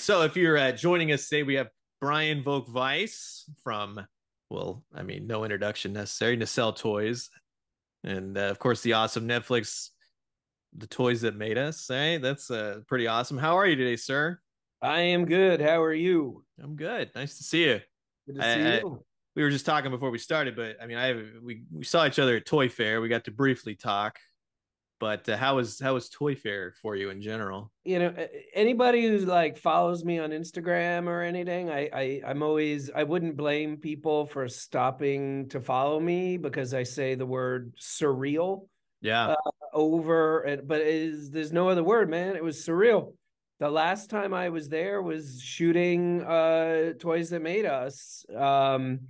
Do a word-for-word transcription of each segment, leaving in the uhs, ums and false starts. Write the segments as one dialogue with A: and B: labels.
A: right. So if you're uh, joining us today, we have Brian VOLK WEISS from, well, I mean, no introduction necessary, Nacelle Toys. And uh, of course, the awesome Netflix, The Toys That Made Us. Hey, that's uh, pretty awesome. How are you today, sir?
B: I am good. How are you?
A: I'm good. Nice to see you.
B: Good to see
A: I, I
B: you.
A: we were just talking before we started, but I mean, I we we saw each other at Toy Fair. We got to briefly talk, but uh, how was how was Toy Fair for you in general?
B: You know, anybody who like follows me on Instagram or anything, I, I I'm always I wouldn't blame people for stopping to follow me because I say the word surreal
A: Yeah,
B: uh, over, and but it is, there's no other word, man. It was surreal. The last time I was there was shooting uh Toys That Made Us. Um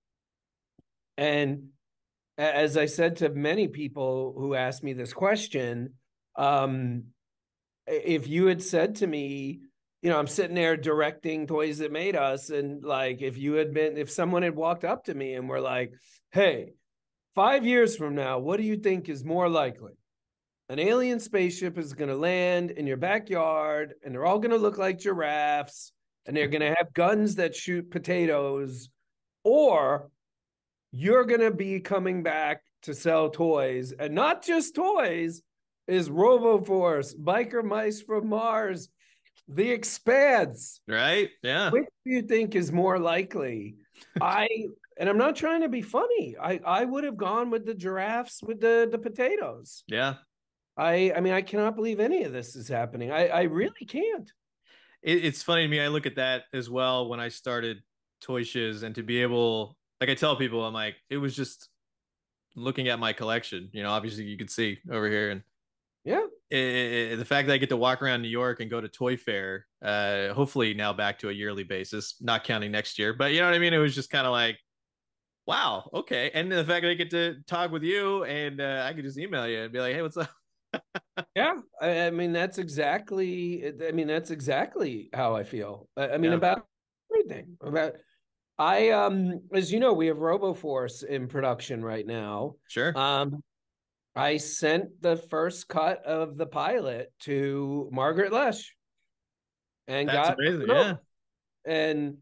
B: and as I said to many people who asked me this question, um, if you had said to me, you know, I'm sitting there directing Toys That Made Us, and like, if you had been, if someone had walked up to me and were like, hey, five years from now, what do you think is more likely? An alien spaceship is going to land in your backyard, and they're all going to look like giraffes, and they're going to have guns that shoot potatoes, or you're going to be coming back to sell toys, and not just toys, is ROBO FORCE, Biker Mice from Mars, The Expanse.
A: right. Yeah,
B: Which do you think is more likely? I and I'm not trying to be funny. I I would have gone with the giraffes with the the potatoes.
A: yeah.
B: I I mean I cannot believe any of this is happening. I I really can't.
A: It, it's funny to me. I look at that as well when I started Toy Shiz, and to be able, like I tell people, I'm like, it was just looking at my collection. You know, obviously you can see over here, and
B: Yeah.
A: it, it, the fact that I get to walk around New York and go to Toy Fair, uh, hopefully now back to a yearly basis, not counting next year. But you know what I mean? It was just kind of like, wow, okay. And the fact that I get to talk with you, and uh, I could just email you and be like, hey, what's up?
B: Yeah, I, I mean that's exactly. I mean that's exactly how I feel. I, I mean
A: Yeah,
B: about everything. About I um, as you know, we have RoboForce in production right now.
A: sure.
B: Um, I sent the first cut of the pilot to Margaret Lesh and
A: That's
B: got
A: amazing.
B: no,
A: Yeah.
B: and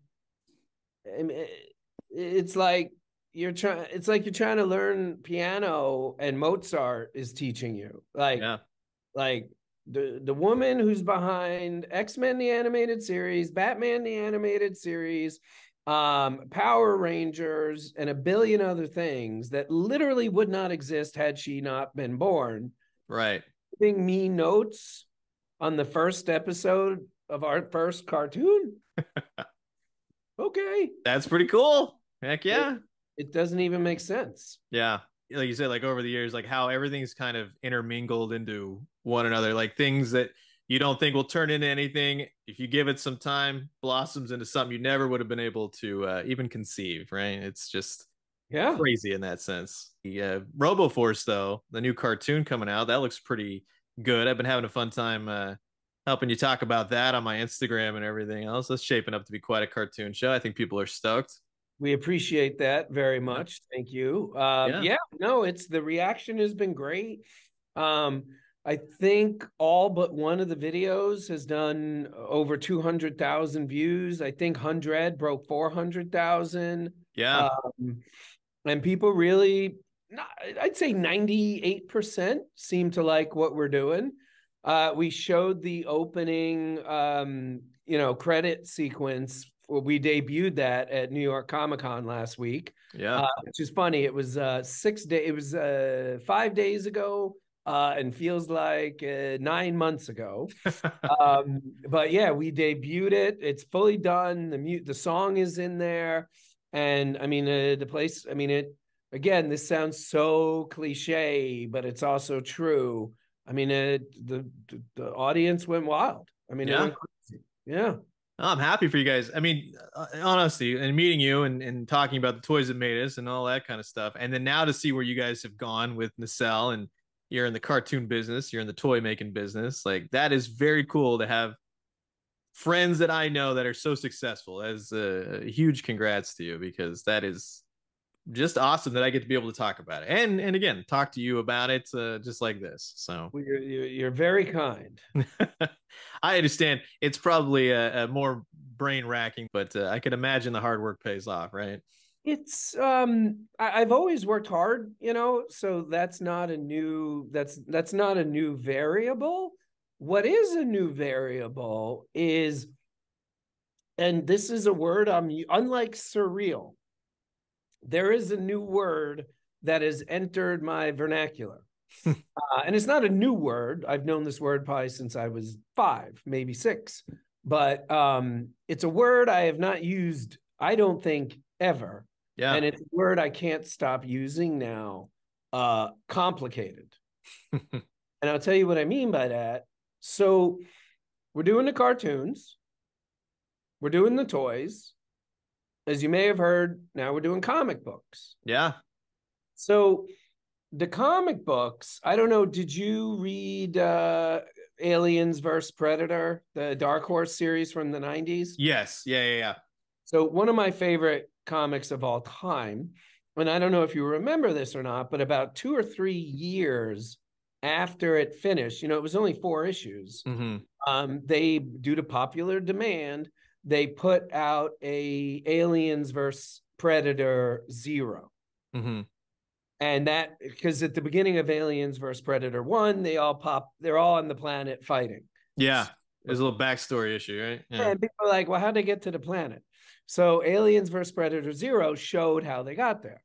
B: I mean, it's like you're trying. It's like you're trying to learn piano, and Mozart is teaching you. Like
A: Yeah.
B: like the the woman who's behind X-Men the animated series, Batman the animated series, um, Power Rangers, and a billion other things that literally would not exist had she not been born.
A: Right.
B: Giving me notes on the first episode of our first cartoon. Okay.
A: That's pretty cool. Heck
B: It
A: yeah.
B: it doesn't even make sense.
A: Yeah. Like you said, like over the years, like how everything's kind of intermingled into one another, like things that you don't think will turn into anything. If you give it some time, blossoms into something you never would have been able to uh, even conceive, right? It's just
B: Yeah.
A: crazy in that sense. The uh, Robo Force, though, the new cartoon coming out, that looks pretty good. I've been having a fun time uh, helping you talk about that on my Instagram and everything else. That's shaping up to be quite a cartoon show. I think people are stoked.
B: We appreciate that very
A: Yeah.
B: much. Thank you. Um,
A: Yeah.
B: yeah, no, it's the reaction has been great. Um, I think all but one of the videos has done over two hundred thousand views. I think one hundred broke four hundred thousand.
A: Yeah.
B: Um, and people really, I'd say ninety-eight percent seem to like what we're doing. Uh, we showed the opening, um, you know, credit sequence. We debuted that at New York Comic Con last week,
A: Yeah.
B: uh, which is funny. It was uh, six day. It was uh, five days ago, uh, and feels like uh, nine months ago. Um, but yeah, we debuted it. It's fully done. The mute, the song is in there, and I mean uh, the place. I mean it. Again, this sounds so cliche, but it's also true. I mean, it, the, the the audience went wild. I mean, it
A: Yeah.
B: went crazy. Yeah,
A: I'm happy for you guys. I mean, uh, honestly, and meeting you and, and talking about the toys that made us and all that kind of stuff. And then now to see where you guys have gone with Nacelle, and you're in the cartoon business, you're in the toy making business. Like that is very cool to have friends that I know that are so successful. As a huge congrats to you, because that is just awesome that I get to be able to talk about it, and and again talk to you about it, uh, just like this. So
B: Well, you're, you're you're very kind.
A: I understand it's probably a, a more brain racking, but uh, I could imagine the hard work pays off, right?
B: It's um I, I've always worked hard, you know, so that's not a new that's that's not a new variable. What is a new variable is, and this is a word I'm unlike surreal, there is a new word that has entered my vernacular. Uh, and it's not a new word. I've known this word probably since I was five, maybe six. But um, it's a word I have not used, I don't think, ever.
A: Yeah.
B: And it's a word I can't stop using now. Uh, complicated. And I'll tell you what I mean by that. So we're doing the cartoons. We're doing the toys. As you may have heard, now we're doing comic books.
A: Yeah.
B: So the comic books, I don't know, did you read uh, Aliens versus Predator, the Dark Horse series from the nineties?
A: Yes. Yeah, yeah, yeah.
B: So one of my favorite comics of all time, and I don't know if you remember this or not, but about two or three years after it finished, you know, it was only four issues.
A: Mm-hmm.
B: Um, they, due to popular demand, they put out a Aliens versus Predator Zero.
A: Mm-hmm.
B: And that, because at the beginning of Aliens versus Predator one, they all pop, they're all on the planet fighting.
A: Yeah. There's a little backstory issue, right?
B: Yeah. And people are like, well, how'd they get to the planet? So Aliens versus Predator Zero showed how they got there.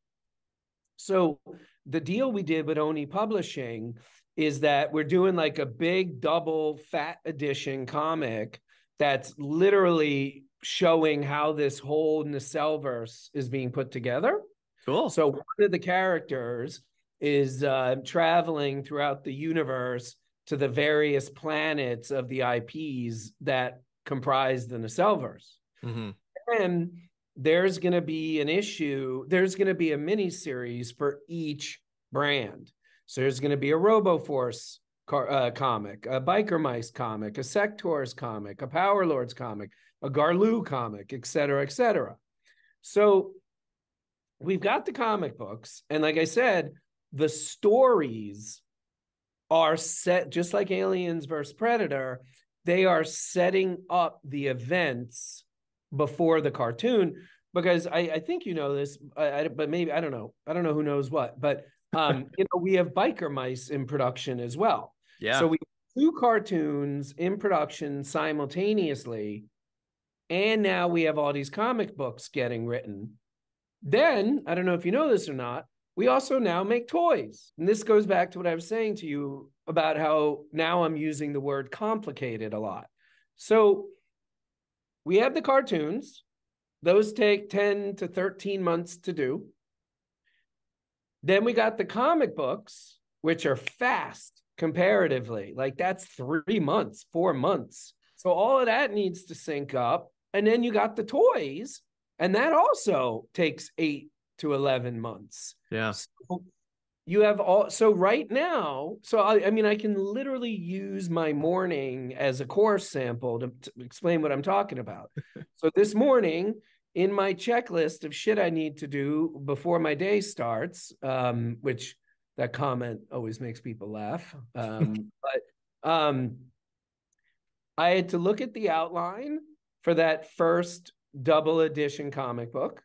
B: So the deal we did with Oni Publishing is that we're doing like a big double fat edition comic that's literally showing how this whole Nacelleverse is being put together.
A: Cool.
B: So one of the characters is uh, traveling throughout the universe to the various planets of the I Ps that comprise the Nacelleverse. Mm-hmm. And there's going to be an issue. There's going to be a mini series for each brand. So there's going to be a ROBO FORCE uh, comic, a Biker Mice comic, a SECTAURS comic, a Power Lords comic, a Garloo comic, et cetera, et cetera. So we've got the comic books. And like I said, the stories are set, just like Aliens versus Predator, they are setting up the events before the cartoon, because I, I think you know this, I, I, but maybe, I don't know. I don't know who knows what, but um, you know, we have Biker Mice in production as well.
A: Yeah.
B: So we have two cartoons in production simultaneously, and now we have all these comic books getting written. Then, I don't know if you know this or not, we also now make toys. And this goes back to what I was saying to you about how now I'm using the word complicated a lot. So we have the cartoons. Those take ten to thirteen months to do. Then we got the comic books, which are fast comparatively. Like that's three months, four months. So all of that needs to sync up. And then you got the toys, and that also takes eight to eleven months.
A: Yeah.
B: So you have all, so right now, so I, I mean, I can literally use my morning as a course sample to, to explain what I'm talking about. So this morning, in my checklist of shit I need to do before my day starts, um, which that comment always makes people laugh. Um, but um, I had to look at the outline for that first double edition comic book.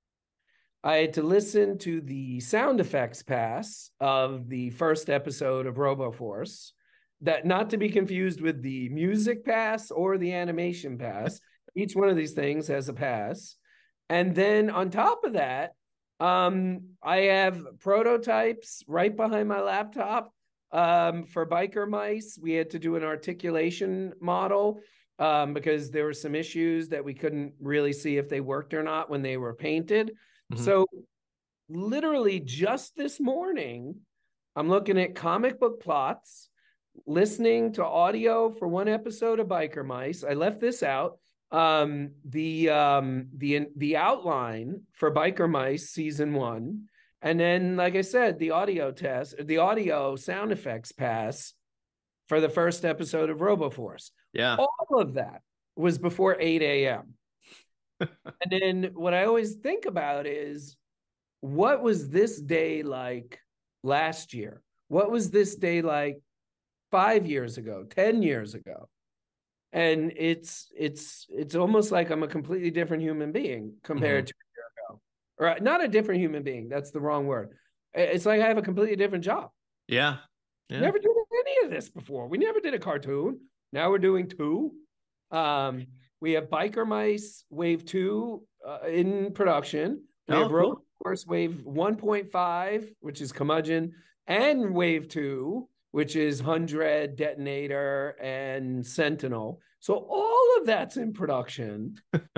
B: I had to listen to the sound effects pass of the first episode of ROBO FORCE, that not to be confused with the music pass or the animation pass. Each one of these things has a pass. And then on top of that, um, I have prototypes right behind my laptop um, for Biker Mice. We had to do an articulation model um, because there were some issues that we couldn't really see if they worked or not when they were painted. Mm-hmm. So literally just this morning, I'm looking at comic book plots, listening to audio for one episode of Biker Mice. I left this out. Um, the um, the the outline for Biker Mice season one, and then, like I said, the audio test, the audio sound effects pass for the first episode of ROBO FORCE.
A: Yeah,
B: all of that was before eight a m And then what I always think about is, what was this day like last year? What was this day like five years ago, ten years ago? And it's it's it's almost like I'm a completely different human being compared
A: Mhm.
B: to a year ago. Or not a different human being, that's the wrong word. It's like I have a completely different job.
A: Yeah. Yeah.
B: Never did any of this before. We never did a cartoon. Now we're doing two. Um, we have Biker Mice Wave two uh, in production. We
A: Oh,
B: have
A: cool.
B: Robo Force Wave one point five, which is Curmudgeon, and Wave two, which is Hundred, Detonator, and Sentinel. So all of that's in production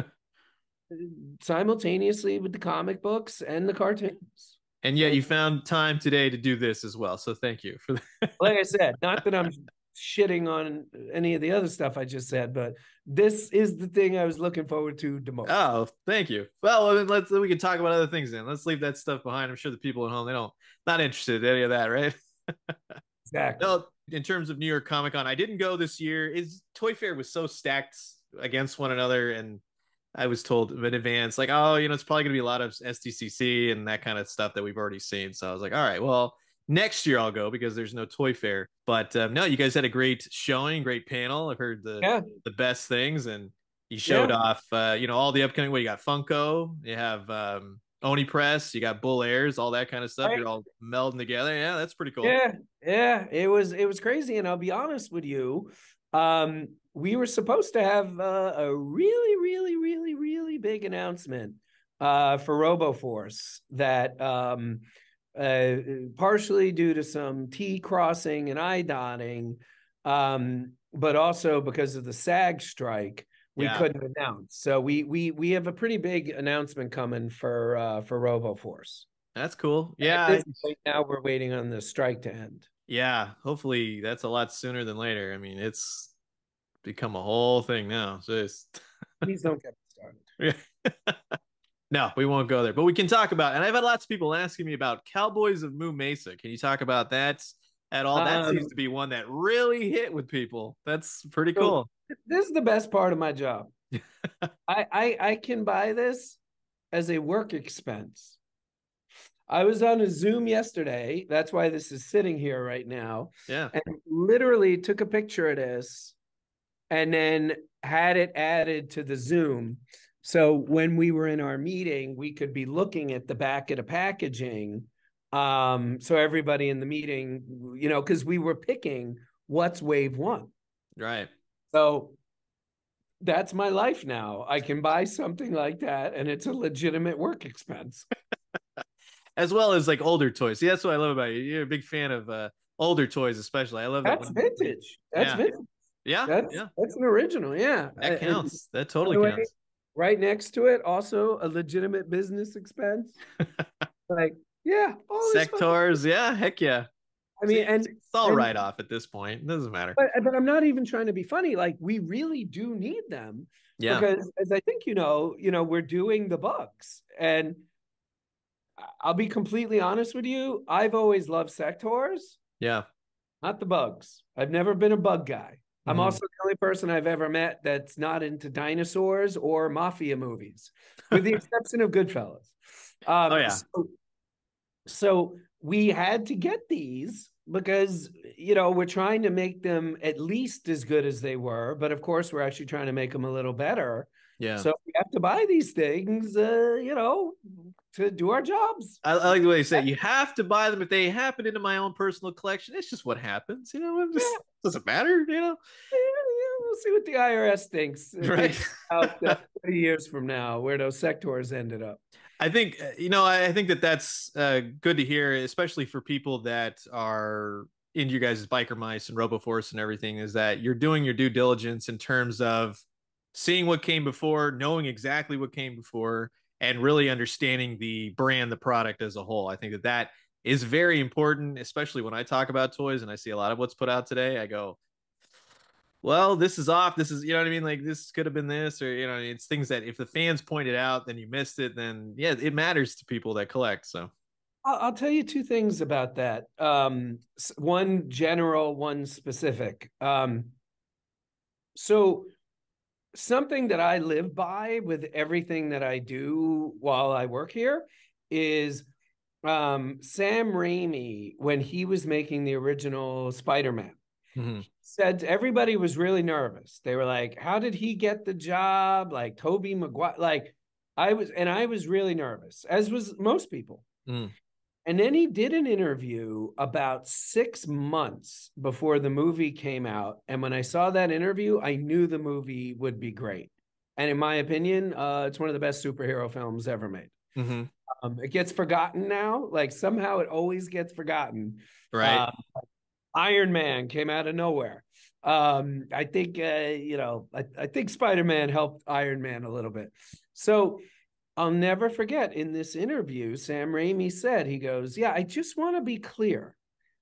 B: simultaneously with the comic books and the cartoons.
A: And yet
B: And
A: you found time today to do this as well. So thank you for that.
B: like I said, not that I'm shitting on any of the other stuff I just said, but this is the thing I was looking forward to the most.
A: Oh, thank you. Well, then let's we can talk about other things then. Let's leave that stuff behind. I'm sure the people at home, they don't not interested in any of that, right?
B: Exactly.
A: No, in terms of New York Comic Con, I didn't go this year. Is Toy Fair was so stacked against one another, and I was told in advance, like, oh, you know, it's probably gonna be a lot of S D C C and that kind of stuff that we've already seen. So I was like, all right, well, next year I'll go because there's no Toy Fair. But um, no, you guys had a great showing, great panel. I've heard the
B: Yeah.
A: the best things, and you showed
B: Yeah.
A: off, uh, you know, all the upcoming. Well, you got Funko, you have um, Oni Press, you got Bull Airs, all that kind of stuff.
B: Right.
A: You're all melding together. Yeah, that's pretty cool.
B: Yeah. Yeah. It was it was crazy. And I'll be honest with you. Um, we were supposed to have uh, a really, really, really, really big announcement uh, for Robo Force that um, uh, partially due to some T crossing and I dotting, um, but also because of the SAG strike, we
A: Yeah,
B: couldn't announce. So we we we have a pretty big announcement coming for uh, for Robo Force.
A: that's cool.
B: At
A: Yeah,
B: this point now, we're waiting on the strike to end.
A: yeah. Hopefully that's a lot sooner than later. I mean, it's become a whole thing now. So it's
B: Please don't get me
A: yeah. No, we won't go there, but we can talk about. And I've had lots of people asking me about Cowboys of Moo Mesa. Can you talk about that at all? That
B: started.
A: seems
B: Um,
A: to be one that really hit with people. That's pretty
B: so
A: cool.
B: this is the best part of my job. I, I I can buy this as a work expense. I was on a Zoom yesterday. That's why this is sitting here right now.
A: Yeah.
B: And literally took a picture of this and then had it added to the Zoom. So when we were in our meeting, we could be looking at the back of the packaging. Um, so everybody in the meeting, you know, because we were picking what's wave one.
A: Right.
B: So that's my life now. I can buy something like that and it's a legitimate work expense.
A: As well as like older toys. See, that's what I love about you. You're a big fan of uh older toys, especially. I love that
B: That's
A: one.
B: vintage. That's
A: Yeah.
B: vintage.
A: Yeah.
B: That's
A: Yeah.
B: that's an original. Yeah.
A: That
B: And
A: counts. That
B: by
A: totally
B: the way,
A: counts.
B: right next to it, also a legitimate business expense. Like, yeah, all this fucking.
A: Sectors. Yeah. Heck yeah.
B: I
A: See,
B: mean,
A: it's,
B: and
A: it's all
B: and
A: right off at this point. It doesn't matter.
B: but but I'm not even trying to be funny. Like, we really do need them
A: Yeah.
B: because, as I think you know, you know, we're doing the bugs, and I'll be completely honest with you. I've always loved Sectors,
A: Yeah.
B: not the bugs. I've never been a bug guy. I'm
A: Mhm.
B: also the only person I've ever met that's not into dinosaurs or mafia movies, with the exception of Goodfellas.
A: Oh
B: Um,
A: yeah.
B: so, so we had to get these because, you know, we're trying to make them at least as good as they were, but of course we're actually trying to make them a little better.
A: Yeah.
B: So we have to buy these things, uh, you know, to do our jobs.
A: I, I like the way you say it. You have to buy them if they happen into my own personal collection. It's just what happens, you know. It
B: Yeah,
A: just doesn't matter, you know.
B: yeah, we'll see what the I R S thinks if they
A: Right.
B: out uh, thirty years from now where those sectors ended up.
A: I think uh, you know. I think that that's uh, good to hear, especially for people that are into you guys' biker mice and RoboForce and everything. Is that you're doing your due diligence in terms of seeing what came before, knowing exactly what came before, and really understanding the brand, the product as a whole. I think that that is very important, especially when I talk about toys and I see a lot of what's put out today. I go, well, this is off. This is, you know what I mean? Like this could have been this, or, you know, it's things that if the fans pointed out, then you missed it, then yeah, it matters to people that collect. So,
B: I'll, I'll tell you two things about that. Um, one general, one specific. Um, so something that I live by with everything that I do while I work here is um, Sam Raimi, when he was making the original Spider-Man,
A: Mm-hmm.
B: said everybody was really nervous. They were like, how did he get the job? Like Tobey Maguire, like I was, and I was really nervous, as was most people.
A: Mm.
B: And then he did an interview about six months before the movie came out. And when I saw that interview, I knew the movie would be great. And in my opinion, uh, it's one of the best superhero films ever made.
A: Mm-hmm.
B: Um, it gets forgotten now. Like somehow it always gets forgotten.
A: Right.
B: Uh, Iron Man came out of nowhere. Um, I think, uh, you know, I, I think Spider-Man helped Iron Man a little bit. So I'll never forget in this interview, Sam Raimi said, he goes, yeah, I just want to be clear.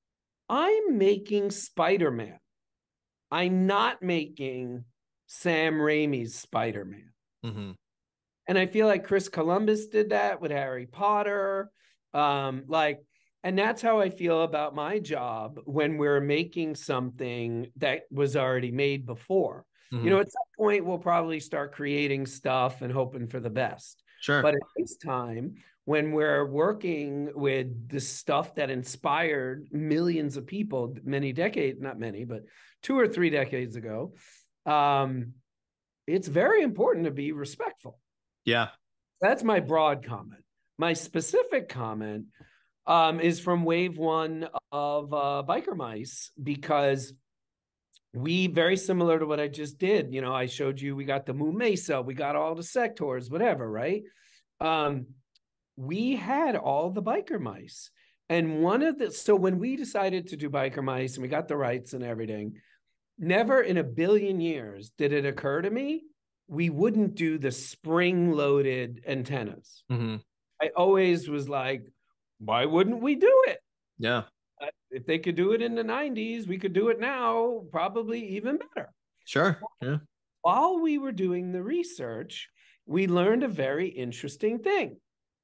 B: I'm making Spider-Man. I'm not making Sam Raimi's Spider-Man.
A: Mm-hmm.
B: And I feel like Chris Columbus did that with Harry Potter. Um, like, and that's how I feel about my job when we're making something that was already made before.
A: Mm-hmm.
B: You know, at some point, we'll probably start creating stuff and hoping for the best.
A: Sure.
B: But at this time, when we're working with the stuff that inspired millions of people many decades, not many, but two or three decades ago, um, it's very important to be respectful.
A: Yeah.
B: That's my broad comment. My specific comment um, is from wave one of uh, Biker Mice, because we, very similar to what I just did, you know, I showed you, we got the MOO MESA, we got all the sectors, whatever, right? Um, we had all the Biker Mice. And one of the, so when we decided to do Biker Mice and we got the rights and everything, never in a billion years did it occur to me we wouldn't do the spring-loaded antennas.
A: Mm-hmm.
B: I always was like, why wouldn't we do it?
A: Yeah.
B: Uh, if they could do it in the nineties, we could do it now, probably even better.
A: Sure. Yeah.
B: While we were doing the research, we learned a very interesting thing.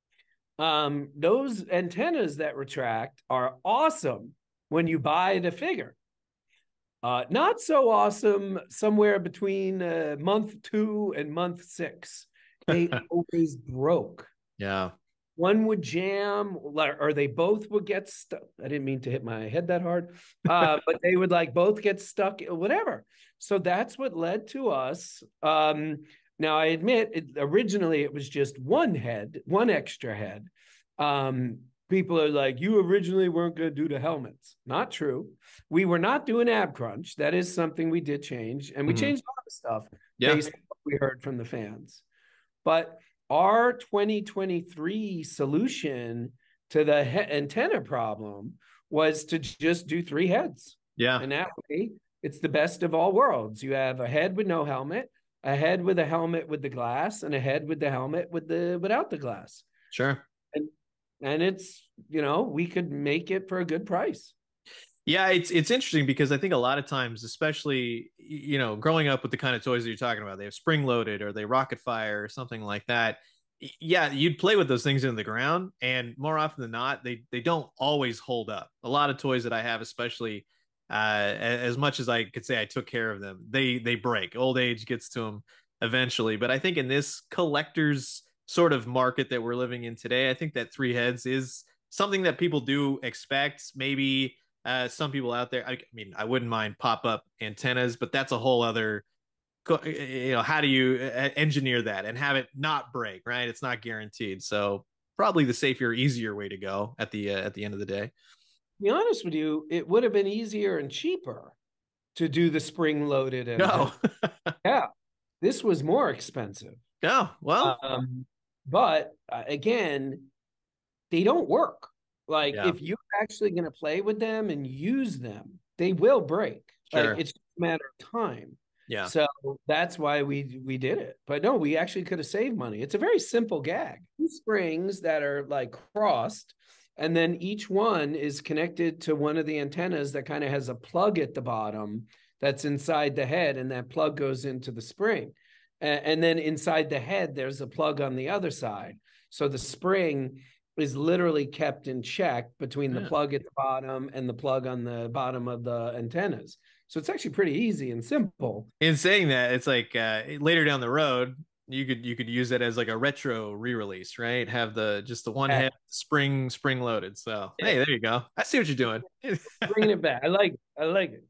B: Um, those antennas that retract are awesome when you buy the figure. Uh, not so awesome somewhere between uh, month two and month six. They always broke.
A: Yeah.
B: One would jam, or they both would get stuck. I didn't mean to hit my head that hard, uh, but they would like both get stuck, whatever. So that's what led to us. Um, now, I admit, it, originally it was just one head, one extra head. Um, people are like, you originally weren't going to do the helmets. Not true. We were not doing ab crunch. That is something we did change. And we mm-hmm. changed a lot of stuff
A: yeah.
B: based on what we heard from the fans. But our twenty twenty-three solution to the he- antenna problem was to just do three heads.
A: Yeah.
B: And that way, it's the best of all worlds. You have a head with no helmet, a head with a helmet with the glass, and a head with the helmet with the without the glass.
A: Sure.
B: And and it's, you know, we could make it for a good price.
A: Yeah, it's it's interesting because I think a lot of times, especially, you know, growing up with the kind of toys that you're talking about, they have spring loaded or they rocket fire or something like that. Yeah, you'd play with those things in the ground, and more often than not, they they don't always hold up. A lot of toys that I have, especially uh, as much as I could say I took care of them, they they break. Old age gets to them eventually. But I think in this collector's sort of market that we're living in today, I think that three heads is something that people do expect. Maybe uh, some people out there, I, I mean, I wouldn't mind pop-up antennas, but that's a whole other, you know, how do you engineer that and have it not break, right? It's not guaranteed. So probably the safer, easier way to go at the, uh, at the end of the day.
B: To be honest with you, it would have been easier and cheaper to do the spring-loaded.
A: No.
B: Yeah, this was more expensive.
A: No, well,
B: um, but uh, again, they don't work. Like yeah. if you're actually going to play with them and use them, they will break. Sure. Like it's just a matter of time.
A: Yeah.
B: So that's why we we did it. But no, we actually could have saved money. It's a very simple gag. Two springs that are like crossed, and then each one is connected to one of the antennas that kind of has a plug at the bottom that's inside the head, and that plug goes into the spring. And then inside the head, there's a plug on the other side. So the spring is literally kept in check between the yeah. plug at the bottom and the plug on the bottom of the antennas. So it's actually pretty easy and simple.
A: In saying that, it's like uh, later down the road, you could you could use it as like a retro re-release, right? Have the just the one
B: Yeah,
A: head spring spring loaded. So
B: yeah.
A: hey, there you go. I see what you're doing.
B: Bringing it back. I like it. I like it.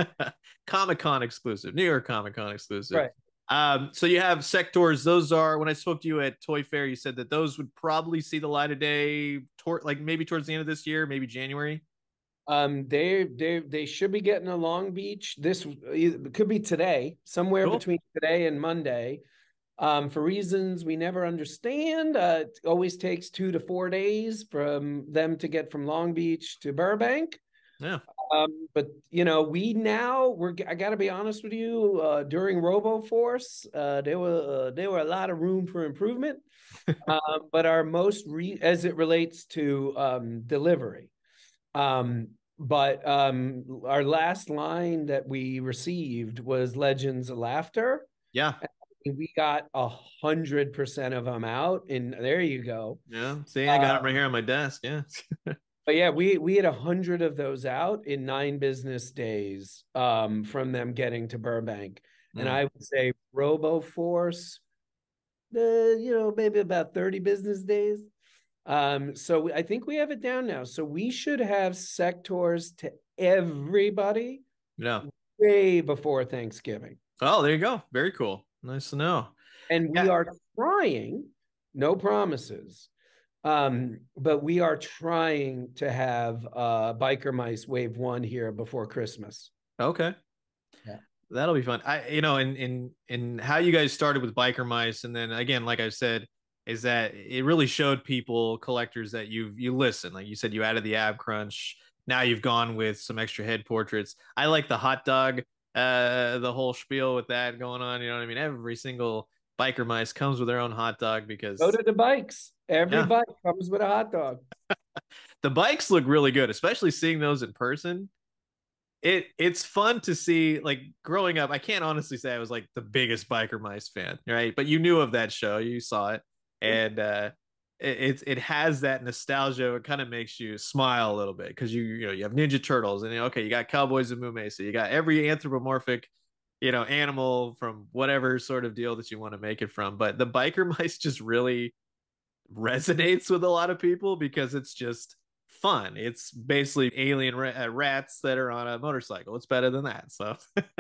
A: Comic Con exclusive, New York Comic Con exclusive.
B: Right.
A: Um, so you have sectors. Those are when I spoke to you at Toy Fair, you said that those would probably see the light of day, toward like maybe towards the end of this year, maybe January.
B: Um, they they they should be getting to Long Beach. This it could be today, somewhere
A: Cool.
B: between today and Monday. Um, for reasons we never understand, uh, it always takes two to four days from them to get from Long Beach to Burbank.
A: Yeah.
B: Um, but you know, we now we're I got to be honest with you. Uh, during Robo Force, uh, there were uh, there were a lot of room for improvement. Um, but our most re as it relates to um, delivery. Um, but um, our last line that we received was Legends of Laughter.
A: Yeah.
B: And we got a hundred percent of them out, and there you go.
A: Yeah. See, I got
B: Uh,
A: them right here on my desk. Yeah.
B: but yeah, we we had a hundred of those out in nine business days um, from them getting to Burbank, and
A: Mm.
B: I would say Robo Force, uh, you know, maybe about thirty business days. Um, so I think we have it down now. So we should have sectors to everybody
A: Yeah.
B: way before Thanksgiving.
A: Oh, there you go. Very cool. Nice to know.
B: And we
A: Yeah.
B: are trying, no promises, um, but we are trying to have uh, Biker Mice Wave One here before Christmas.
A: Okay.
B: Yeah.
A: That'll be fun. I, you know, in in in how you guys started with biker mice, and then again, like I said, is that it really showed people, collectors, that you you listen. Like you said, you added the ab crunch. Now you've gone with some extra head portraits. I like the hot dog, uh, the whole spiel with that going on. You know what I mean? Every single biker mice comes with their own hot dog
B: Go
A: because
B: to the bikes. Every
A: yeah,
B: bike comes with a hot dog.
A: the bikes look really good, especially seeing those in person. it it's fun to see. Like growing up, I can't honestly say I was like the biggest biker mice fan, right? But you knew of that show, you saw it, and uh it it, it has that nostalgia. It kind of makes you smile a little bit because you you know you have Ninja Turtles, and you know, okay, you got Cowboys of Moo Mesa, you got every anthropomorphic you know animal from whatever sort of deal that you want to make it from. But the biker mice just really resonates with a lot of people because it's just fun. It's basically alien ra- uh, rats that are on a motorcycle. It's better than that. So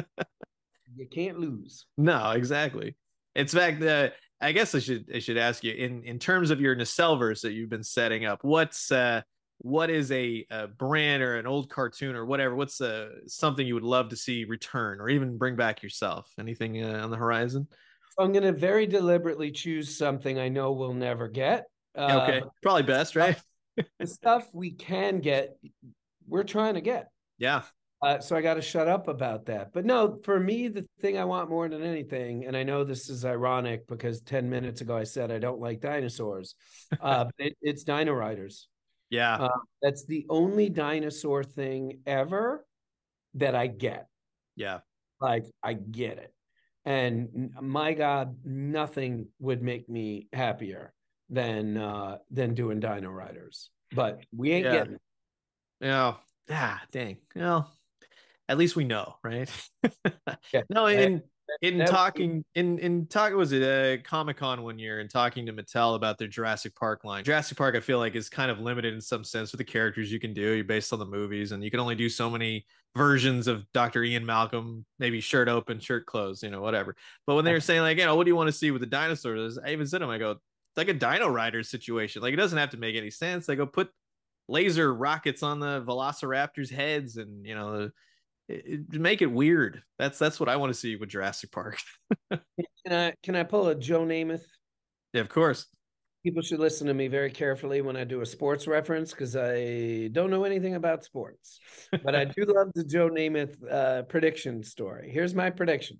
B: You can't lose.
A: no, exactly. In fact, uh, I guess I should I should ask you in in terms of your Nacelleverse that you've been setting up. What's uh what is a, a brand or an old cartoon or whatever? What's uh, something you would love to see return or even bring back yourself? Anything uh, on the horizon?
B: So I'm going to very deliberately choose something I know we'll never get. Uh,
A: Okay, probably best, right?
B: the stuff we can get, we're trying to get.
A: Yeah,
B: Uh, so I got to shut up about that. But no, for me, the thing I want more than anything, and I know this is ironic because ten minutes ago I said I don't like dinosaurs, uh, it, it's Dino Riders.
A: yeah,
B: Uh, that's the only dinosaur thing ever that I get.
A: yeah.
B: Like, I get it. And my God, nothing would make me happier than uh, than doing Dino Riders. But we ain't
A: Yeah.
B: getting it.
A: Yeah. Ah, dang. Well, at least we know, right?
B: Yeah,
A: No,
B: I,
A: in in
B: that,
A: talking in in talk was it a Comic Con one year and talking to Mattel about their Jurassic Park line. Jurassic Park, I feel like, is kind of limited in some sense with the characters you can do. You're based on the movies, and you can only do so many versions of Doctor Ian Malcolm, maybe shirt open, shirt closed, you know, whatever. But when they were saying like, you know, what do you want to see with the dinosaurs? I even said to them, I go, it's like a Dino Rider situation. Like it doesn't have to make any sense. They go put laser rockets on the velociraptors heads and you know it, it, make it weird. That's that's what I want to see with Jurassic Park.
B: can I can I pull a Joe Namath?
A: Yeah, of course.
B: People should listen to me very carefully when I do a sports reference because I don't know anything about sports, but I do love the Joe Namath uh, prediction story. Here's my prediction: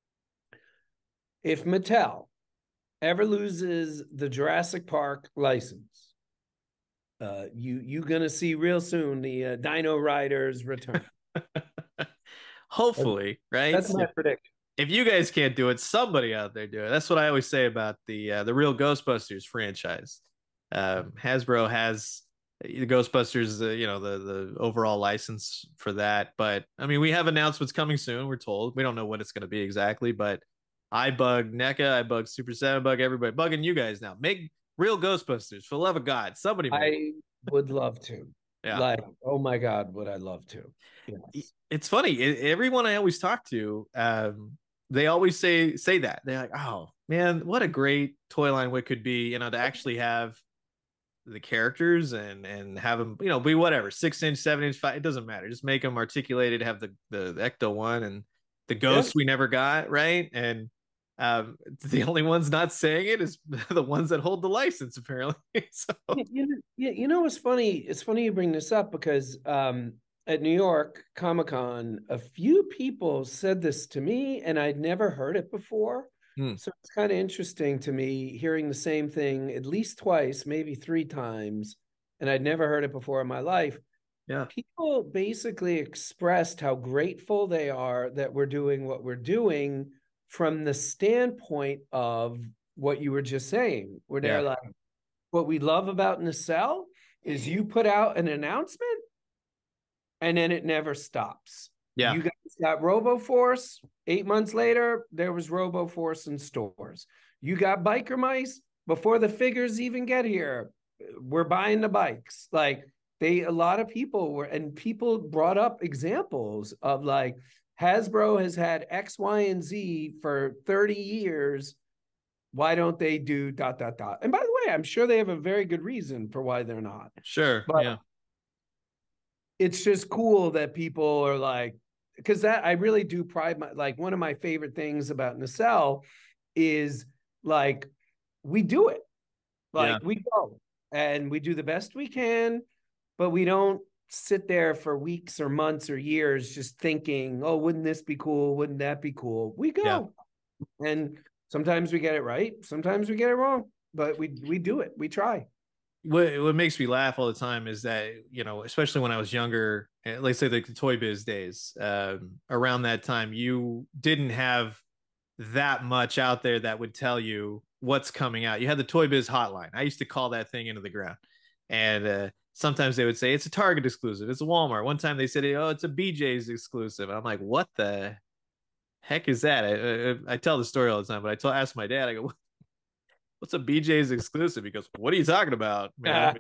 B: if Mattel ever loses the Jurassic Park license, uh, you you gonna see real soon the uh, Dino Riders return.
A: Hopefully, right?
B: That's my
A: if,
B: prediction.
A: if you guys can't do it, somebody out there do it. That's what I always say about the uh, the real Ghostbusters franchise. um, Hasbro has the Ghostbusters, uh, you know, the the overall license for that. But I mean, we have announcements coming soon. We're told we don't know what it's going to be exactly, but I bug NECA, I bug Super seven, bug everybody, bugging you guys now. Make real Ghostbusters, for the love of God. Somebody make it.
B: I would love to.
A: Yeah.
B: Like, oh my God, would I love to? Yes.
A: It's funny. Everyone I always talk to, um, they always say say that. They're like, oh man, what a great toy line what could be, you know, to actually have the characters and and have them, you know, be whatever, six inch, seven inch, five, it doesn't matter. Just make them articulated, have the the, the Ecto one and the
B: Yeah.
A: ghosts we never got, right? And um, the only ones not saying it is the ones that hold the license, apparently. So
B: You know, you know what's funny? It's funny you bring this up because um, at New York Comic Con, a few people said this to me, and I'd never heard it before.
A: hmm.
B: So it's kind of interesting to me hearing the same thing at least twice, maybe three times, and I'd never heard it before in my life.
A: Yeah.
B: People basically expressed how grateful they are that we're doing what we're doing from the standpoint of what you were just saying, where they're
A: Yeah.
B: like, what we love about Nacelle is you put out an announcement and then it never stops.
A: Yeah.
B: You guys got ROBO Force. Eight months later, there was ROBO Force in stores. You got Biker Mice before the figures even get here. We're buying the bikes. Like they, a lot of people were, and people brought up examples of like Hasbro has had X, Y, and Z for thirty years. Why don't they do dot, dot, dot? And by the way, I'm sure they have a very good reason for why they're not.
A: Sure.
B: But
A: yeah.
B: It's just cool that people are like, because that I really do pride my, like one of my favorite things about Nacelle is like, we do it. Like
A: Yeah.
B: we go and we do the best we can, but we don't sit there for weeks or months or years just thinking, oh, wouldn't this be cool? Wouldn't that be cool? We go. Yeah. And sometimes we get it right. Sometimes we get it wrong, but we we do it. We try.
A: What, what makes me laugh all the time is that, you know, especially when I was younger, let's say like the Toy Biz days, um, around that time, you didn't have that much out there that would tell you what's coming out. You had the Toy Biz hotline. I used to call that thing into the ground. And uh, sometimes they would say it's a Target exclusive. It's a Walmart. One time they said, oh, it's a B J's exclusive. And I'm like, what the heck is that? I, I, I tell the story all the time, but I tell, ask my dad, I go, what's a B J's exclusive? He goes, what are you talking about, man?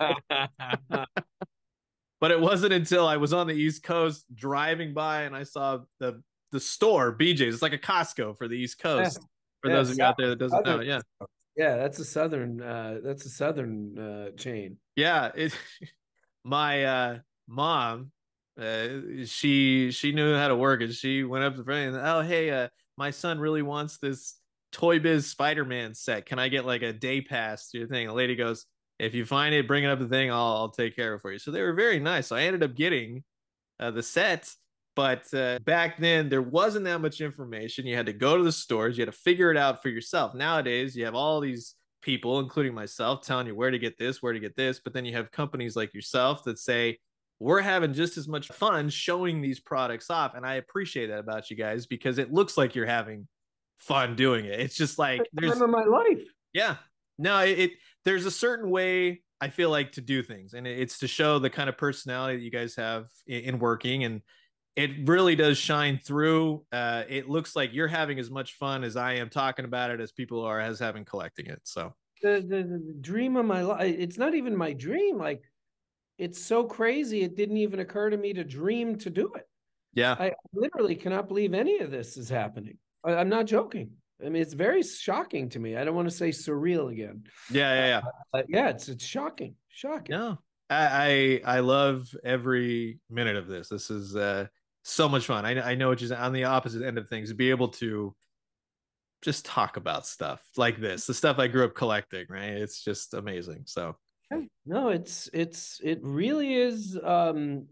A: But it wasn't until I was on the East Coast driving by and I saw the the store B J's. It's like a Costco for the East Coast. Yeah. For yeah, those of you out there that doesn't know, yeah,
B: yeah, that's a southern, uh, that's a southern uh, chain.
A: Yeah, it, my uh, mom, uh, she she knew how to work it. She went up to the friend and, oh hey, uh, my son really wants this Toy Biz Spider-Man set. Can I get like a day pass to your thing? The lady goes, if you find it, bring it up the thing. I'll, I'll take care of it for you. So they were very nice. So I ended up getting uh, the set. But uh, back then, there wasn't that much information. You had to go to the stores. You had to figure it out for yourself. Nowadays, you have all these people, including myself, telling you where to get this, where to get this. But then you have companies like yourself that say, we're having just as much fun showing these products off. And I appreciate that about you guys because it looks like you're having fun doing it. It's just like
B: there's time of my life.
A: Yeah. No, it, it there's a certain way I feel like to do things, and it's to show the kind of personality that you guys have in, in working, and it really does shine through. Uh, it looks like you're having as much fun as I am talking about it as people are as having collecting it. So
B: the the, the dream of my life. It's not even my dream. Like it's so crazy. It didn't even occur to me to dream to do it.
A: Yeah,
B: I literally cannot believe any of this is happening. I, I'm not joking. I mean, it's very shocking to me. I don't want to say surreal again.
A: Yeah, yeah, yeah.
B: Uh, yeah, it's it's shocking, shocking.
A: No, I I, I love every minute of this. This is uh, so much fun. I I know what you're on the opposite end of things. To be able to just talk about stuff like this, the stuff I grew up collecting, right? It's just amazing. So
B: no, it's it's it really is um,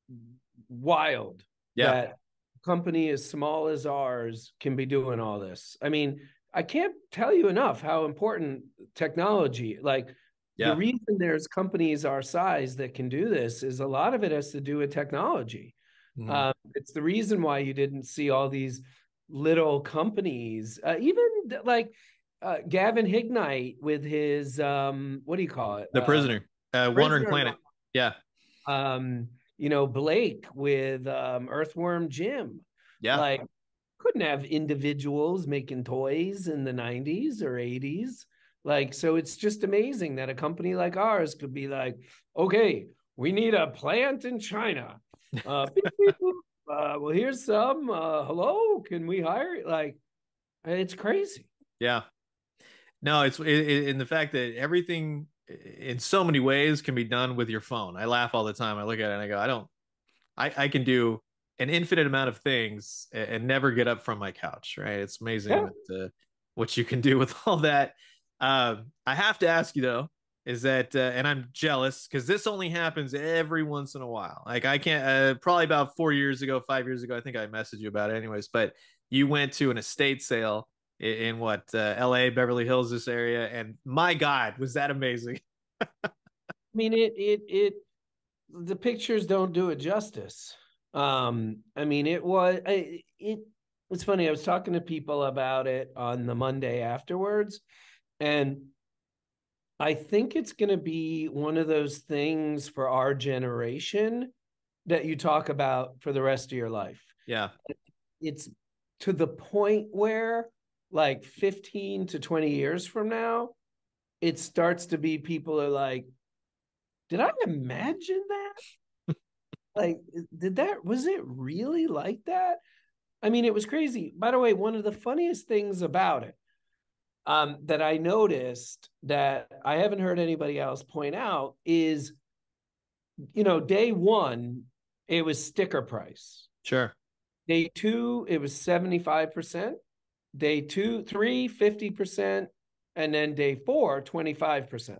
B: wild.
A: Yeah.
B: That company as small as ours can be doing all this. I mean, I can't tell you enough how important technology, like yeah. the reason there's companies our size that can do this is a lot of it has to do with technology. Mm-hmm. Um, it's the reason why you didn't see all these little companies, uh, even like uh, Gavin Hignite with his, um, what do you call it?
A: The Prisoner, uh,
B: Prisoner
A: Wandering Planet. Yeah.
B: Um, you know, Blake with um, Earthworm Jim.
A: Yeah.
B: Like couldn't have individuals making toys in the nineties or eighties. Like, so it's just amazing that a company like ours could be like, okay, we need a plant in China. Uh, beep, beep, boop. Uh, well, here's some. Uh, hello, can we hire? Like, it's crazy.
A: Yeah. No, it's it, it, in the fact that everything in so many ways can be done with your phone. I laugh all the time. I look at it and I go, I don't, I, I can do an infinite amount of things and, and never get up from my couch, right? It's amazing
B: Yeah.
A: that, uh, what you can do with all that. Um, I have to ask you though, is that, uh, and I'm jealous because this only happens every once in a while. Like I can't, uh, probably about four years ago, five years ago, I think I messaged you about it anyways, but you went to an estate sale in, in what, uh, L A, Beverly Hills, this area. And my God, was that amazing.
B: I mean, it, it, it, the pictures don't do it justice. Um, I mean, it was, it, it, it's funny. I was talking to people about it on the Monday afterwards, and I think it's going to be one of those things for our generation that you talk about for the rest of your life.
A: Yeah.
B: It's to the point where, like, fifteen to twenty years from now, it starts to be people are like, did I imagine that? Like, did that, was it really like that? I mean, it was crazy. By the way, one of the funniest things about it, um, that I noticed that I haven't heard anybody else point out is, you know, day one, it was sticker price.
A: Sure.
B: Day two, it was seventy-five percent. Day two, three, fifty percent. And then day four, twenty-five percent.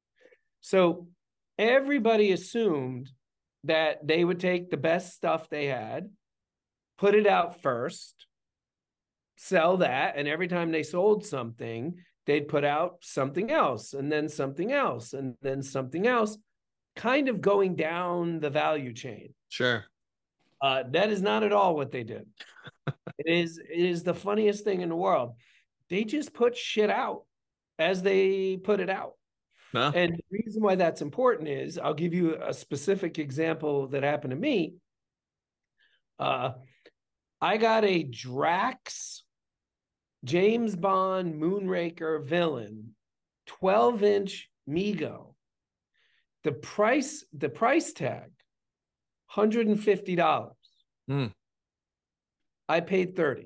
B: So everybody assumed that they would take the best stuff they had, put it out first, sell that, and every time they sold something, they'd put out something else, and then something else, and then something else, kind of going down the value chain.
A: Sure.
B: Uh, that is not at all what they did. It is, it is the funniest thing in the world. They just put shit out as they put it out.
A: No.
B: And the reason why that's important is, I'll give you a specific example that happened to me. Uh, I got a Drax James Bond Moonraker villain, twelve inch Mego. The price, the price tag, one hundred fifty dollars.
A: Mm.
B: I paid thirty.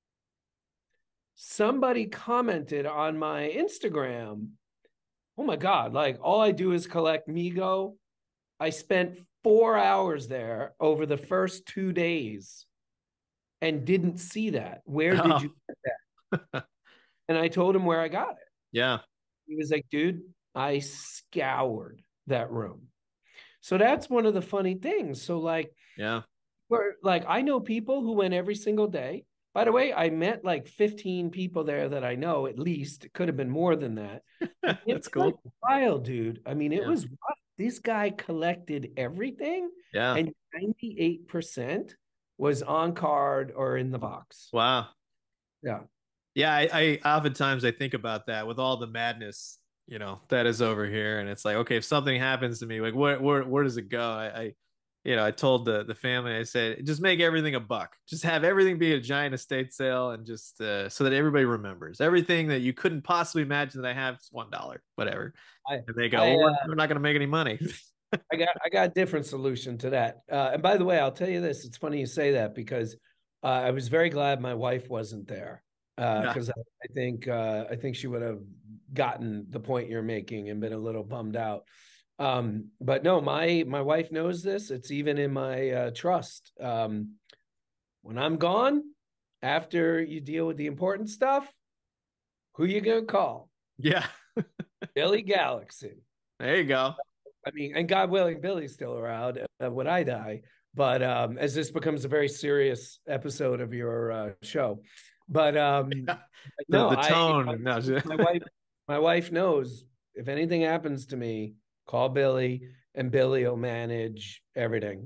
B: Somebody commented on my Instagram, oh my God, like, all I do is collect Mego. I spent four hours there over the first two days and didn't see that. Where
A: Oh.
B: did you get that? And I told him where I got it.
A: Yeah.
B: He was like, dude, I scoured that room. So that's one of the funny things. So like,
A: Yeah.
B: where, like, I know people who went every single day. By the way, I met like fifteen people there that I know, at least. It could have been more than that.
A: That's cool.
B: Like wild, dude. I mean, it
A: Yeah.
B: was wild. This guy collected everything,
A: Yeah.
B: and ninety-eight percent was on card or in the box.
A: Wow.
B: Yeah.
A: Yeah. I, I oftentimes I think about that with all the madness, you know, that is over here. And it's like, okay, if something happens to me, like where where where does it go? I, I you know, I told the the family, I said, just make everything a buck. Just have everything be a giant estate sale, and just uh, so that everybody remembers everything that you couldn't possibly imagine that I have is one dollar, whatever.
B: I,
A: And they go,
B: I,
A: well, we're,
B: uh,
A: we're not going to make any money.
B: I got I got a different solution to that. Uh, and by the way, I'll tell you this. It's funny you say that, because uh, I was very glad my wife wasn't there, because
A: Yeah.
B: uh, I, I think uh, I think she would have gotten the point you're making and been a little bummed out. Um, but no, my my wife knows this. It's even in my uh, trust. Um, when I'm gone, after you deal with the important stuff, who you gonna call?
A: Yeah.
B: Billy Galaxy.
A: There you go.
B: I mean, and God willing, Billy's still around uh, when I die. But um, as this becomes a very serious episode of your uh, show, but um,
A: Yeah. The
B: no,
A: the
B: I
A: tone. No.
B: my wife my wife knows if anything happens to me, call Billy, and Billy will manage everything.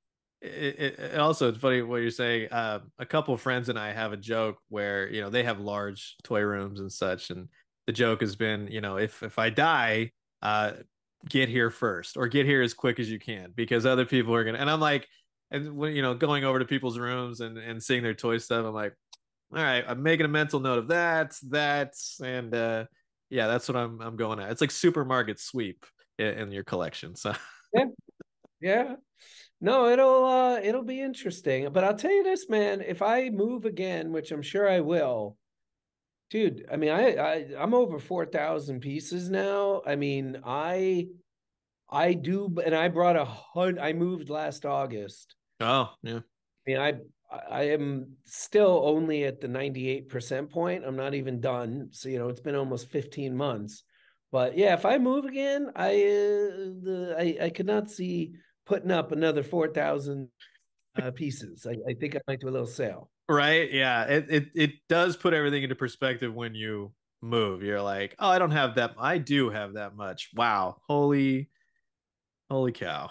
A: It, it, also, it's funny what you're saying. Uh, a couple of friends and I have a joke where, you know, they have large toy rooms and such, and the joke has been, you know, if if I die, uh, get here first, or get here as quick as you can, because other people are gonna. And I'm like, and when, you know, going over to people's rooms and and seeing their toy stuff, I'm like, all right, I'm making a mental note of that, that, and uh, yeah, that's what I'm I'm going at. It's like supermarket sweep in, in your collection. So
B: Yeah, yeah. No, it'll uh it'll be interesting. But I'll tell you this, man, if I move again, which I'm sure I will, dude, I mean, I, I I'm over four thousand pieces now. I mean, I I do, and I brought a hundred. I moved last August.
A: oh yeah,
B: I mean, I I am still only at the ninety-eight percent point. I'm not even done. So, you know, it's been almost fifteen months. But yeah, if I move again, I uh, the I, I could not see putting up another four thousand uh, pieces. I, I think I might do a little sale.
A: right, yeah. It it it does put everything into perspective when you move. You're like, oh, I don't have that. I do have that much. Wow, holy holy cow.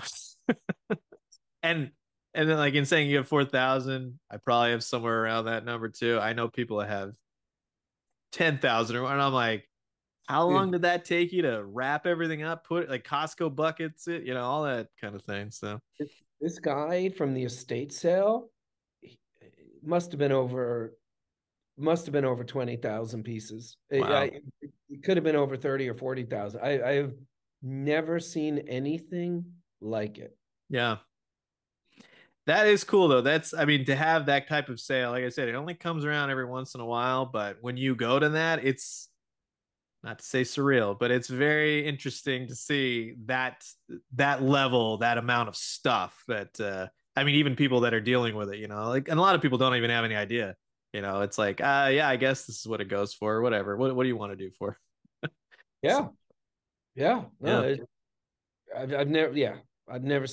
A: and and then like in saying you have four thousand, I probably have somewhere around that number too. I know people that have ten thousand, and I'm like, how long
B: Dude,
A: did that take you to wrap everything up, put like Costco buckets, it, you know, all that kind of thing. So
B: this guy from the estate sale he, must have been over must have been over twenty thousand pieces. It,
A: wow,
B: I, it could have been over thirty or forty thousand. I, I have never seen anything like it.
A: yeah, that is cool though. That's, I mean, to have that type of sale, like I said, it only comes around every once in a while, but when you go to that, it's not to say surreal, but it's very interesting to see that that level, that amount of stuff that uh I mean, even people that are dealing with it, you know, like, and a lot of people don't even have any idea. You know, it's like, uh yeah, I guess this is what it goes for, or whatever. What what do you want to do for? So,
B: Yeah, yeah. No,
A: yeah.
B: it, I've, I've never. Yeah, I've never.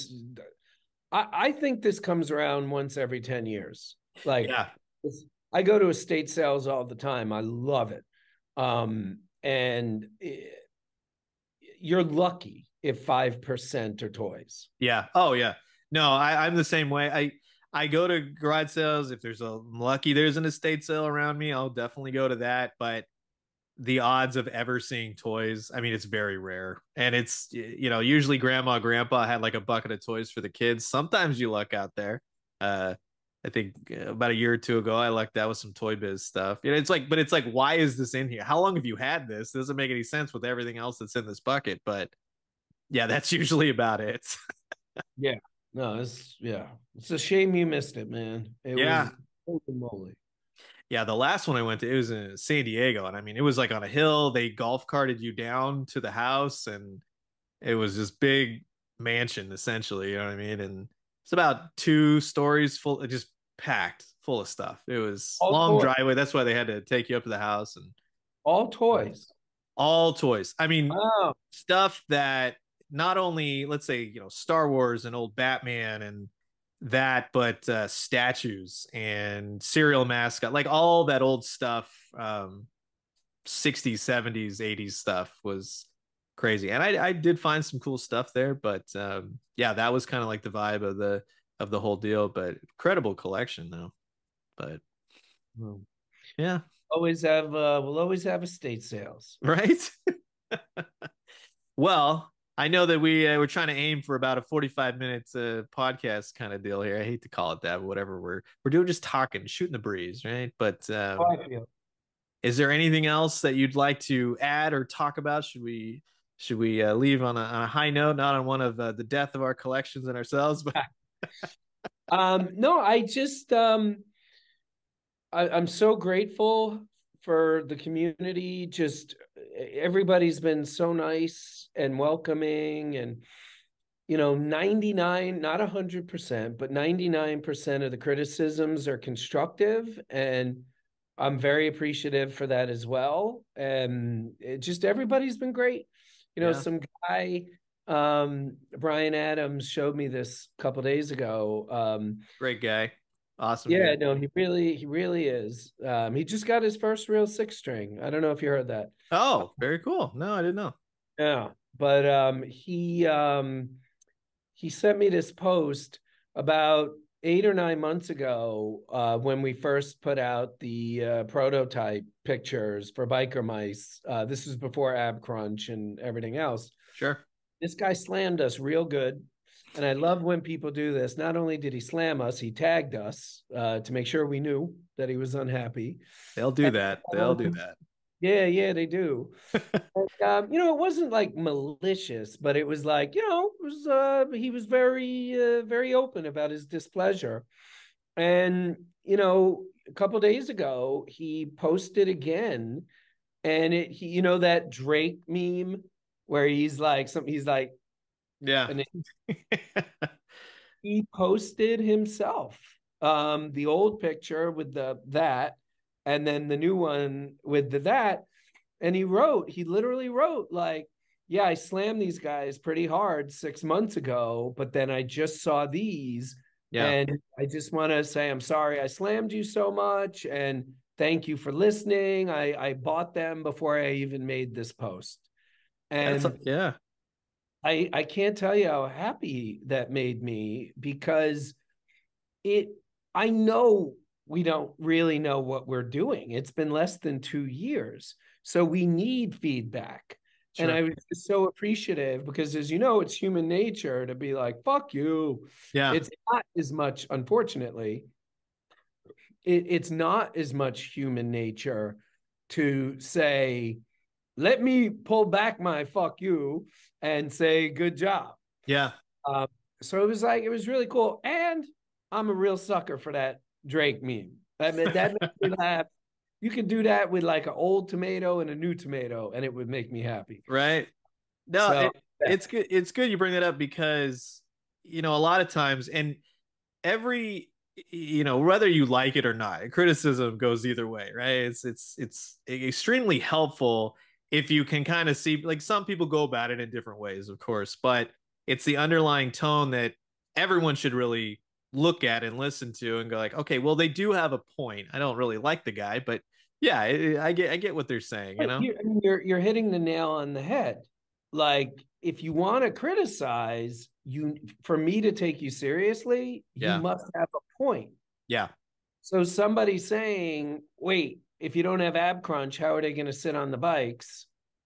B: I, I think this comes around once every ten years. Like,
A: Yeah.
B: I go to estate sales all the time. I love it. Um, and it, you're lucky if five percent are toys.
A: Yeah. Oh yeah. No, I, I'm the same way. I I go to garage sales if there's a lucky there's an estate sale around me, I'll definitely go to that. But the odds of ever seeing toys, I mean, it's very rare. And it's, you know, usually grandma, grandpa had like a bucket of toys for the kids. Sometimes you luck out there. Uh, I think uh, about a year or two ago, I lucked out with some Toy Biz stuff. You know, it's like, but it's like, why is this in here? How long have you had this? It doesn't make any sense with everything else that's in this bucket. But yeah, that's usually about it.
B: Yeah. No, it's yeah. It's a shame you missed it, man. It
A: Yeah.
B: was holy moly.
A: Yeah, the last one I went to, it was in San Diego. And I mean, it was like on a hill. They golf carted you down to the house, and it was this big mansion, essentially. You know what I mean? And it's about two stories full, just packed full of stuff. It was
B: All
A: long
B: toys.
A: driveway. That's why they had to take you up to the house, and
B: All
A: uh,
B: toys.
A: all toys. I mean,
B: Wow.
A: stuff that not only, let's say, you know, Star Wars and old Batman and that, but uh, statues and cereal mascot, like all that old stuff, um, sixties, seventies, eighties stuff was crazy. And I, I did find some cool stuff there, but um, yeah, that was kind of like the vibe of the of the whole deal. But incredible collection though. But
B: Hmm.
A: yeah,
B: Always have uh we'll always have estate sales.
A: right. Well, I know that we uh, we're trying to aim for about a forty-five minutes uh, podcast kind of deal here. I hate to call it that, but whatever. We're we're doing just talking, shooting the breeze, right? But
B: How
A: um,
B: I feel.
A: is there anything else that you'd like to add or talk about? Should we should we uh, leave on a, on a high note, not on one of uh, the death of our collections and ourselves, but
B: Um, no, I just um I, I'm so grateful for the community. Just everybody's been so nice and welcoming, and you know, ninety-nine, not one hundred percent, but ninety-nine percent of the criticisms are constructive, and I'm very appreciative for that as well. And it just everybody's been great. You know,
A: yeah,
B: some guy, um, Brian Adams showed me this a couple days ago. Um,
A: great guy, awesome
B: yeah,
A: dude.
B: no, he really, he really is. Um, he just got his first real six string. I don't know if you heard that.
A: Oh, very cool. No, I didn't know.
B: Yeah, but um, he um, he sent me this post about eight or nine months ago uh, when we first put out the uh, prototype pictures for Biker Mice. Uh, this was before Ab Crunch and everything else.
A: Sure.
B: This guy slammed us real good. And I love when people do this. Not only did he slam us, he tagged us uh, to make sure we knew that he was unhappy.
A: They'll do
B: And,
A: that. They'll do
B: um,
A: that.
B: yeah, yeah, they do. And, um, you know, it wasn't like malicious, but it was like, you know, it was uh, he was very, uh, very open about his displeasure. And, you know, a couple days ago, he posted again, and it, he, you know, that Drake meme where he's like, some, he's like,
A: Yeah.
B: and he posted himself, um, the old picture with the that, and then the new one with the that. And he wrote, he literally wrote, like, yeah, I slammed these guys pretty hard six months ago, but then I just saw these.
A: Yeah.
B: And I just want to say, I'm sorry I slammed you so much. And thank you for listening. I, I bought them before I even made this post.
A: That's
B: And
A: yeah.
B: I, I can't tell you how happy that made me, because it, I know we don't really know what we're doing. It's been less than two years. So we need feedback. And
A: Sure.
B: I was just so appreciative, because, as you know, it's human nature to be like, fuck you.
A: Yeah.
B: It's not as much, unfortunately, it, it's not as much human nature to say, let me pull back my fuck you and say, good job.
A: Yeah.
B: Um, so it was like, it was really cool. And I'm a real sucker for that Drake meme. I mean, that makes me laugh. You could do that with like an old tomato and a new tomato, and it would make me happy.
A: Right. No,
B: So
A: it, it's good. It's good you bring that up, because, you know, a lot of times, and every, you know, whether you like it or not, criticism goes either way, right? It's it's it's extremely helpful if you can kind of see, like, some people go about it in different ways, of course, but it's the underlying tone that everyone should really look at and listen to and go like, okay, well, they do have a point. I don't really like the guy, but yeah, I, I get I get what they're saying, you know?
B: you're, you're you're hitting the nail on the head. Like, if you want to criticize, you, for me to take you seriously, you
A: Yeah.
B: must have a point.
A: Yeah.
B: So somebody saying, wait, if you don't have ab crunch, how are they going to sit on the bikes?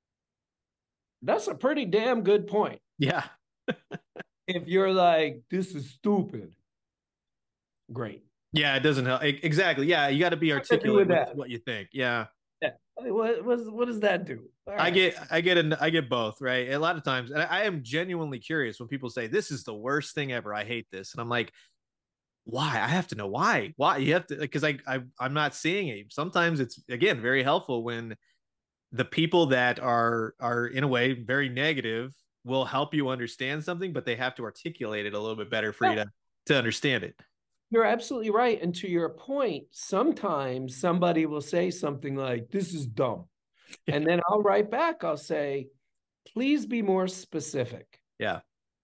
B: That's a pretty damn good point.
A: Yeah.
B: If you're like, this is stupid, great.
A: Yeah, it doesn't help. E- Exactly. Yeah, you got to be
B: What to do with
A: articulate with
B: that?
A: what you think. Yeah.
B: Yeah. What, what, what does that do? All
A: I
B: right.
A: get I get an I get both, right? A lot of times, and I, I am genuinely curious when people say this is the worst thing ever. I hate this. And I'm like, why? I have to know why. Why? You have to, because I, I I'm not seeing it. Sometimes it's, again, very helpful when the people that are are in a way very negative will help you understand something, but they have to articulate it a little bit better for you
B: Yeah,
A: to to understand it.
B: you're absolutely right. And to your point, sometimes somebody will say something like, this is dumb. And then I'll write back, I'll say, please be more specific.
A: Yeah.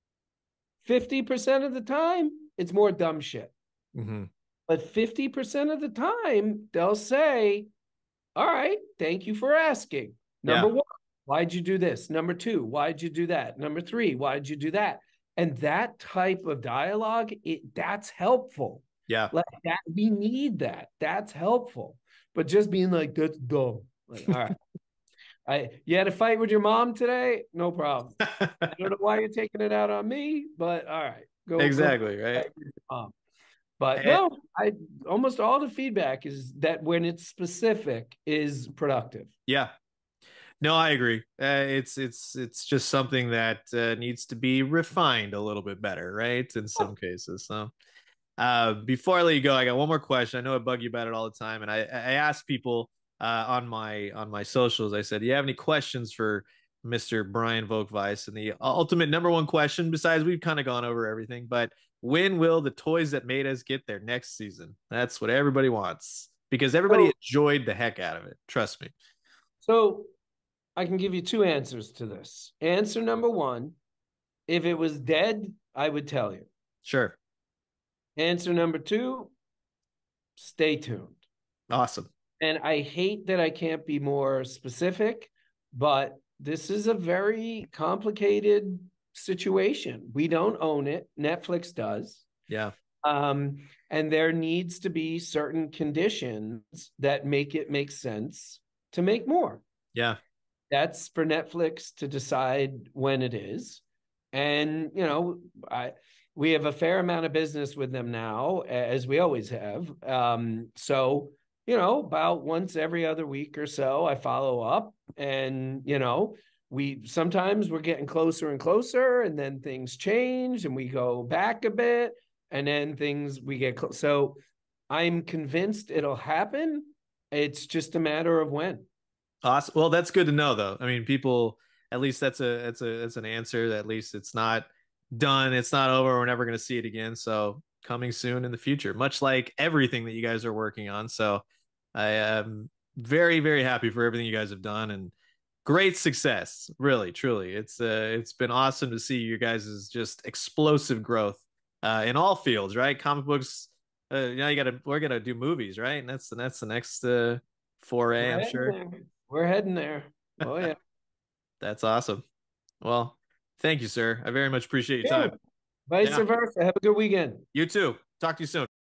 B: fifty percent of the time, it's more dumb shit.
A: Mm-hmm.
B: But fifty percent of the time, they'll say, all right, thank you for asking. Number
A: Yeah.
B: one, why'd you do this? Number two, why'd you do that? Number three, why'd you do that? And that type of dialogue, it that's helpful.
A: Yeah.
B: Like that, we need that. That's helpful. But just being like, that's dumb. Like, all right. I you had a fight with your mom today? No problem. I don't know why you're taking it out on me, but all right. Go, go
A: Exactly. Right.
B: fight with your mom. But
A: And,
B: no, I almost all the feedback is that when it's specific is productive.
A: yeah. No, I agree. Uh, it's it's it's just something that uh, needs to be refined a little bit better, right? In some cases. So, uh, before I let you go, I got one more question. I know I bug you about it all the time, and I I asked people uh, on my on my socials. I said, "Do you have any questions for Mister Brian VOLK WEISS?" And the ultimate number one question, besides we've kind of gone over everything, but when will the Toys That Made Us get their next season? That's what everybody wants, because everybody
B: So,
A: enjoyed the heck out of it. Trust me.
B: so I can give you two answers to this. Answer number one, if it was dead, I would tell you.
A: Sure.
B: Answer number two, stay tuned.
A: Awesome.
B: And I hate that I can't be more specific, but this is a very complicated situation. We don't own it. Netflix does.
A: Yeah.
B: Um, and there needs to be certain conditions that make it make sense to make more.
A: Yeah.
B: That's for Netflix to decide when it is. And, you know, I, we have a fair amount of business with them now, as we always have. Um, so, you know, about once every other week or so, I follow up, and, you know, we sometimes we're getting closer and closer, and then things change and we go back a bit, and then things we get close. So I'm convinced it'll happen. It's just a matter of when.
A: Awesome. Well, that's good to know, though. I mean, people, at least that's a that's a that's an answer. At least it's not done. It's not over. We're never going to see it again. So coming soon in the future, much like everything that you guys are working on. So I am very very happy for everything you guys have done, and great success. Really, truly, it's uh, it's been awesome to see you guys' just explosive growth uh, in all fields. Right, comic books. Uh, now you got to we're gonna do movies, right? And that's that's the next uh, foray,
B: We're
A: I'm
B: heading
A: sure.
B: there. We're heading there. Oh yeah.
A: That's awesome. Well, thank you, sir. I very much appreciate your
B: Yeah.
A: time.
B: Vice
A: Yeah,
B: versa. Have a good weekend.
A: you too. Talk to you soon.